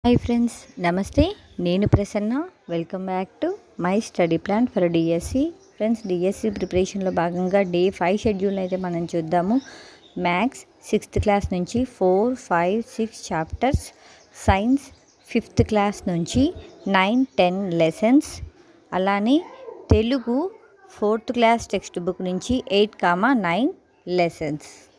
Hi friends, నమస్తే. నేను Prasanna. Welcome back to my study plan for DSC. Friends, DSC ప్రిపరేషన్లో భాగంగా Day-5 షెడ్యూల్ అయితే మనం చూద్దాము. మ్యాథ్స్ 6th క్లాస్ నుంచి 4, 5, 6 చాప్టర్స్, సైన్స్ 5th క్లాస్ నుంచి 9, 10 లెసన్స్, అలానే Telugu 4th class text book నుంచి 8, 9 లెసన్స్.